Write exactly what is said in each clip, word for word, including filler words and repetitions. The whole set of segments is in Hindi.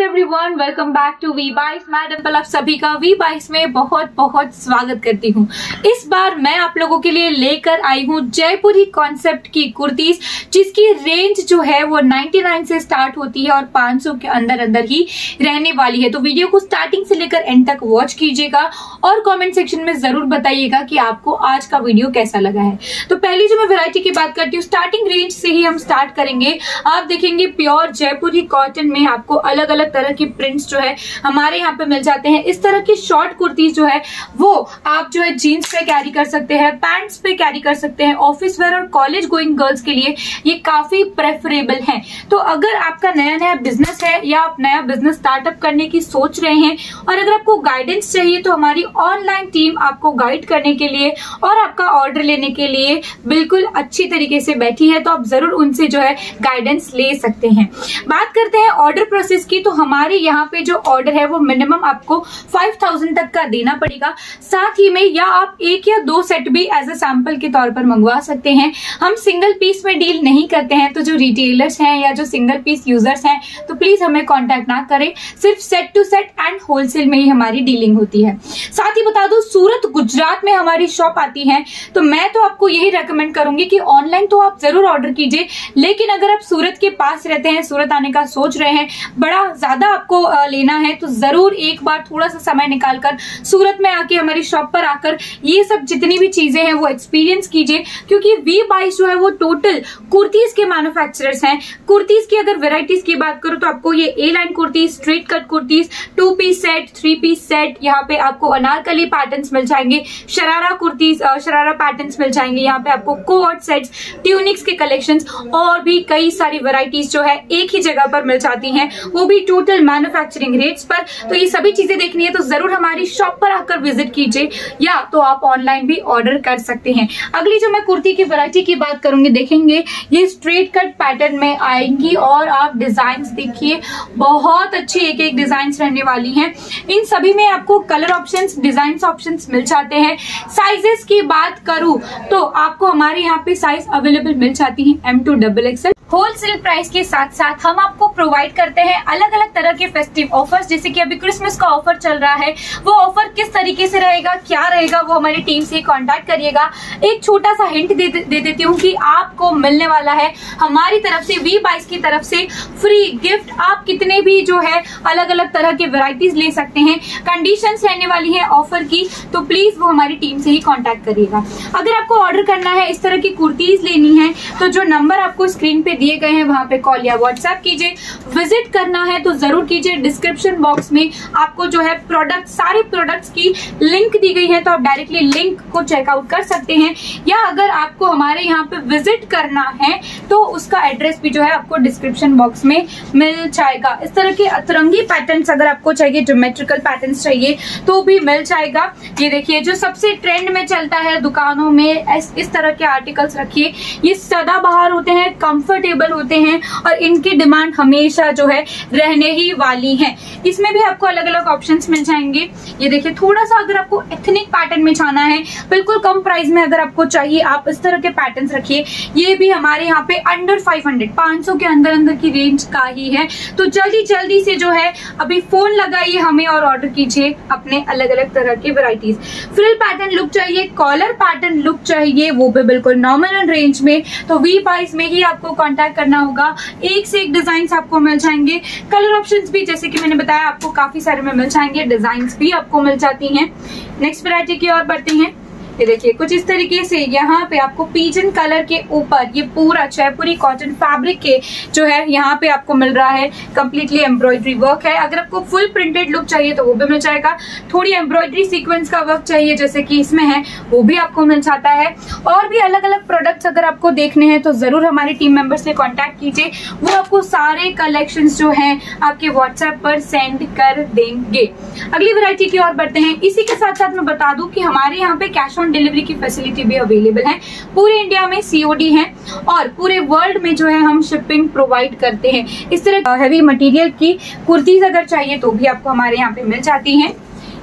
एवरीवन, वेलकम बैक टू वी बाइस। मैं डिंपल आप सभी का वी बाइस में बहुत बहुत स्वागत करती हूँ। इस बार मैं आप लोगों के लिए लेकर आई हूँ जयपुरी कॉन्सेप्ट की कुर्तीज, जिसकी रेंज जो है वो निन्यानवे से स्टार्ट होती है और पाँच सौ के अंदर अंदर ही रहने वाली है। तो वीडियो को स्टार्टिंग से लेकर एंड तक वॉच कीजिएगा और कॉमेंट सेक्शन में जरूर बताइएगा कि आपको आज का वीडियो कैसा लगा है। तो पहली जो मैं वैरायटी की बात करती हूँ, स्टार्टिंग रेंज से ही हम स्टार्ट करेंगे। आप देखेंगे प्योर जयपुरी कॉटन में आपको अलग अलग तरह की प्रिंट्स जो है हमारे यहाँ पे मिल जाते हैं। इस तरह की शॉर्ट कुर्तीज जो है वो आप जो है जीन्स पे कैरी कर सकते हैं, पैंट्स पे कैरी कर सकते हैं। ऑफिस वेयर और कॉलेज गोइंग गर्ल्स के लिए ये काफी प्रेफरेबल है। तो अगर आपका नया नया बिजनेस है या आप नया बिजनेस स्टार्टअप करने की सोच रहे हैं और अगर आपको गाइडेंस चाहिए तो हमारी ऑनलाइन टीम आपको गाइड करने के लिए और आपका ऑर्डर लेने के लिए बिल्कुल अच्छी तरीके से बैठी है। तो आप जरूर उनसे जो है गाइडेंस ले सकते हैं। बात करते हैं ऑर्डर प्रोसेस की, तो हमारे यहाँ पे जो ऑर्डर है वो मिनिमम आपको पाँच हज़ार तक का देना पड़ेगा। साथ ही में या आप एक या दो सेट भी एज ए सैंपल के तौर पर मंगवा सकते हैं। हम सिंगल पीस में डील नहीं करते हैं, तो जो रिटेलर्स हैं या जो सिंगल पीस यूजर्स हैं तो प्लीज हमें कांटेक्ट ना करें। सिर्फ set to set and wholesale में ही हमारी डीलिंग होती है। साथ ही बता दूं, सूरत गुजरात में हमारी शॉप आती है, तो मैं तो आपको यही रेकमेंड करूंगी कि ऑनलाइन तो आप जरूर ऑर्डर कीजिए, लेकिन अगर आप सूरत के पास रहते हैं, सूरत आने का सोच रहे हैं, बड़ा ज्यादा आपको लेना है, तो जरूर एक बार थोड़ा सा समय निकालकर सूरत में आके हमारी शॉप पर आकर ये सब जितनी भी चीजें हैं वो एक्सपीरियंस कीजिए। क्योंकि वी बाइस जो है वो टोटल कुर्तीज के मैन्युफैक्चरर्स हैं। कुर्तीज की अगर वेराइटीज की बात करूं तो आपको ये A line kurtis, straight cut kurtis, two piece set, three piece set, यहाँ पे आपको अनारकली पैटर्न्स मिल जाएंगे, शरारा कुर्तीज, शरारा पैटर्न्स मिल जाएंगे, यहाँ पे आपको कोट सेट्स, ट्यूनिक्स के कलेक्शंस और भी कई सारी वेराइटीज जो है एक ही जगह पर मिल जाती हैं, वो भी टोटल मैन्युफैक्चरिंग रेट्स पर। तो ये सभी चीजें देखनी है तो जरूर हमारी शॉप पर आकर विजिट कीजिए, या तो आप ऑनलाइन भी ऑर्डर कर सकते हैं। अगली जो मैं कुर्ती की वैरायटी की बात करूंगी, देखेंगे ये स्ट्रेट कट पैटर्न में आएंगी और आप डिजाइन्स देखिए, बहुत अच्छी एक एक डिजाइन्स रहने वाली हैं। इन सभी में आपको कलर ऑप्शंस, डिजाइन ऑप्शंस मिल जाते हैं। साइजेस की बात करूं तो आपको हमारे यहाँ पे साइज अवेलेबल मिल जाती है M to double XL. Wholesale price के साथ साथ हम आपको प्रोवाइड करते हैं अलग अलग तरह के फेस्टिव ऑफर्स, जैसे कि अभी क्रिसमस का ऑफर चल रहा है। वो ऑफर किस तरीके से रहेगा, क्या रहेगा, वो हमारी टीम से कांटेक्ट करिएगा। एक छोटा सा हिंट दे, दे देती हूँ कि आपको मिलने वाला है हमारी तरफ से, वी बाइस की तरफ से फ्री गिफ्ट। आप कितने भी जो है अलग अलग तरह के वेराइटीज ले सकते हैं। कंडीशंस रहने वाली है ऑफर की, तो प्लीज वो हमारी टीम से ही कॉन्टेक्ट करिएगा। अगर आपको ऑर्डर करना है, इस तरह की कुर्तीज लेनी है, तो जो नंबर आपको स्क्रीन पे दिए गए हैं वहां पे कॉल या व्हाट्सएप कीजिए। विजिट करना है तो जरूर कीजिए। डिस्क्रिप्शन बॉक्स में आपको जो है प्रोडक्ट, सारे प्रोडक्ट्स की लिंक दी गई है, तो आप डायरेक्टली लिंक को चेकआउट कर सकते हैं। या अगर आपको हमारे यहाँ पे विजिट करना है तो उसका एड्रेस भी जो है आपको डिस्क्रिप्शन बॉक्स में मिल जाएगा। इस तरह के अतरंगी पैटर्न्स अगर आपको चाहिए, ज्योमेट्रिकल पैटर्न्स चाहिए तो भी मिल जाएगा। ये देखिए, जो सबसे ट्रेंड में चलता है दुकानों में, इस, इस तरह के आर्टिकल्स रखिए। ये सदाबहार होते हैं, कंफर्टेबल होते हैं और इनकी डिमांड हमेशा जो है रहने ही वाली है। इसमें भी आपको अलग अलग ऑप्शंस मिल जाएंगे। ये देखिए, थोड़ा सा अगर आपको एथनिक पैटर्न में जाना है, बिल्कुल कम प्राइस में अगर आपको चाहिए, आप इस तरह के पैटर्न्स रखिए। ये भी हमारे यहाँ पे अंडर फाइव हंड्रेड, पाँच सौ के अंदर अंदर की रेंज का ही है। तो जल्दी जल्दी से जो है अभी फोन लगाइए हमें और ऑर्डर कीजिए अपने अलग अलग तरह की वेराइटीज। फ्रिल पैटर्न लुक चाहिए, कॉलर पैटर्न लुक चाहिए, वो भी बिल्कुल नॉमिनल रेंज में, तो वी बाइस में ही आपको कॉन्टेक्ट करना होगा। एक से एक डिजाइन आपको मिल जाएंगे। कलर ऑप्शंस भी जैसे कि मैंने बताया आपको काफी सारे में मिल जाएंगे, डिजाइन्स भी आपको मिल जाती हैं। नेक्स्ट वैरायटी की ओर बढ़ते हैं। ये देखिए, कुछ इस तरीके से यहाँ पे आपको पीजन कलर के ऊपर ये पूरा जयपुरी कॉटन फैब्रिक के जो है यहाँ पे आपको मिल रहा है। कंप्लीटली एम्ब्रॉयडरी वर्क है। अगर आपको फुल प्रिंटेड लुक चाहिए तो वो भी मिल जाएगा। थोड़ी एम्ब्रॉयडरी सीक्वेंस का वर्क चाहिए जैसे कि इसमें है, वो भी आपको मिल जाता है। और भी अलग अलग प्रोडक्ट्स अगर आपको देखने हैं तो जरूर हमारी टीम मेंबर से कॉन्टेक्ट कीजिए, वो आपको सारे कलेक्शन जो है आपके व्हाट्सएप पर सेंड कर देंगे। अगली वैरायटी की ओर बढ़ते हैं। इसी के साथ साथ मैं बता दूं कि हमारे यहाँ पे कैश डिलीवरी की फैसिलिटी भी अवेलेबल है। पूरे इंडिया में सीओडी है और पूरे वर्ल्ड में जो है हम शिपिंग प्रोवाइड करते हैं। इस तरह हैवी मटेरियल की कुर्तीज अगर चाहिए तो भी आपको हमारे यहाँ पे मिल जाती हैं।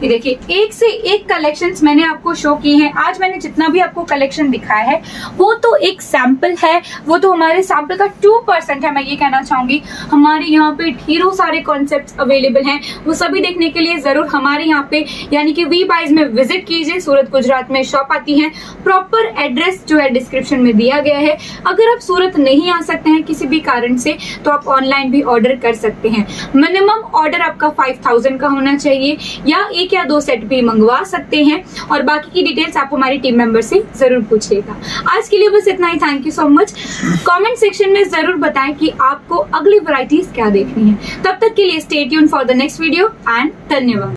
ये देखिए एक से एक कलेक्शंस मैंने आपको शो की हैं। आज मैंने जितना भी आपको कलेक्शन दिखाया है वो तो एक सैंपल है, वो तो हमारे सैंपल का टू परसेंट है। मैं ये कहना चाहूंगी हमारे यहाँ पे ढेरों सारे कॉन्सेप्ट्स अवेलेबल हैं, वो सभी देखने के लिए जरूर हमारे यहाँ पे यानी कि वी बाइज में विजिट कीजिए। सूरत गुजरात में शॉप आती है, प्रॉपर एड्रेस जो है डिस्क्रिप्शन में दिया गया है। अगर आप सूरत नहीं आ सकते हैं किसी भी कारण से तो आप ऑनलाइन भी ऑर्डर कर सकते हैं। मिनिमम ऑर्डर आपका फाइव थाउजेंड का होना चाहिए, या एक या दो सेट भी मंगवा सकते हैं, और बाकी की डिटेल्स आप हमारी टीम मेंबर से जरूर पूछिएगा। आज के लिए बस इतना ही। Thank you so much. Comment section में जरूर बताएं कि आपको अगली वैरायटीज क्या देखनी है। तब तक के लिए stay tune for the next video and धन्यवाद।